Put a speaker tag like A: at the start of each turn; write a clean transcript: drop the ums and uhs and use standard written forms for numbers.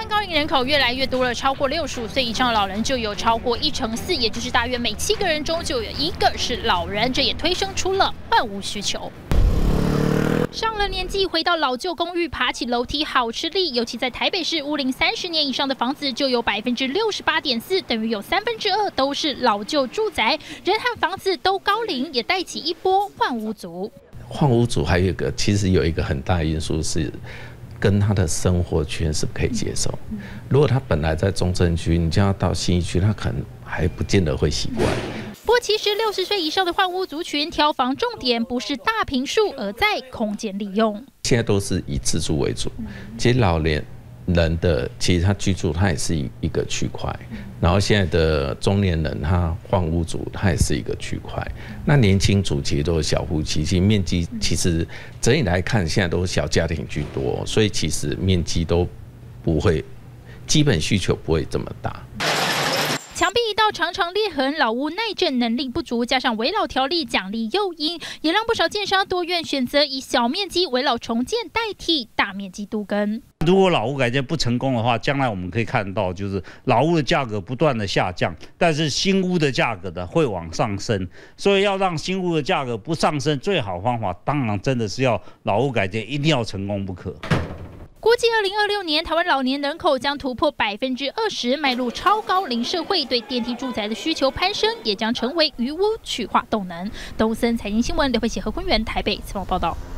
A: 湾高龄人口越来越多了，超过65岁以上的老人就有超过1/4，也就是大约每7个人中就有1个是老人，这也推升出了换屋需求。 上了年纪回到老旧公寓，爬起楼梯好吃力。尤其在台北市，屋龄30年以上的房子就有68.4%，等于有2/3都是老旧住宅。人和房子都高龄，也带起一波换屋族。
B: 换屋族还有其实有一个很大的因素是，跟他的生活圈是不可以接受。如果他本来在中正区，你叫他到信义区，他可能还不见得会习惯。
A: 不过，其实60岁以上的换屋族群挑房重点不是大坪数，而在空间利用。
B: 现在都是以自住为主。其实老年人的其实他居住，他也是一个区块。然后现在的中年人，他换屋族，他也是一个区块。那年轻族其实都是小户其实面积其实整体来看，现在都是小家庭居多，所以其实面积都不会，基本需求不会这么大。
A: 墙壁一道常常裂痕，老屋耐震能力不足，加上危老条例奖励诱因，也让不少建商多愿选择以小面积危老重建代替大面积都更。
C: 如果老屋改建不成功的话，将来我们可以看到，就是老屋的价格不断的下降，但是新屋的价格呢会往上升。所以要让新屋的价格不上升，最好方法当然真的是要老屋改建一定要成功不可。
A: 估计2026年台湾老年人口将突破20%，迈入超高龄社会，对电梯住宅的需求攀升，也将成为余屋去化动能。东森财经新闻刘慧琪、何坤元台北采访报道。